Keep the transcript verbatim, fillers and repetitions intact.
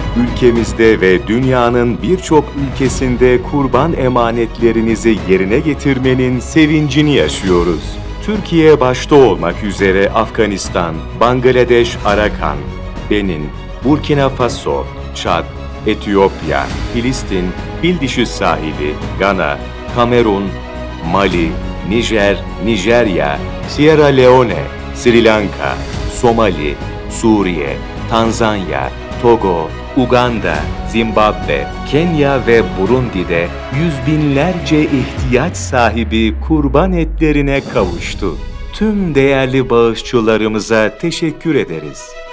Ülkemizde ve dünyanın birçok ülkesinde kurban emanetlerinizi yerine getirmenin sevincini yaşıyoruz. Türkiye başta olmak üzere Afganistan, Bangladeş, Arakan, Benin, Burkina Faso, Çad, Etiyopya, Filistin, Fildişi sahili, Gana, Kamerun, Mali, Nijer, Nijerya, Sierra Leone, Sri Lanka, Somali, Suriye, Tanzanya, Togo, Uganda, Zimbabwe, Kenya ve Burundi'de yüz binlerce ihtiyaç sahibi kurban etlerine kavuştu. Tüm değerli bağışçılarımıza teşekkür ederiz.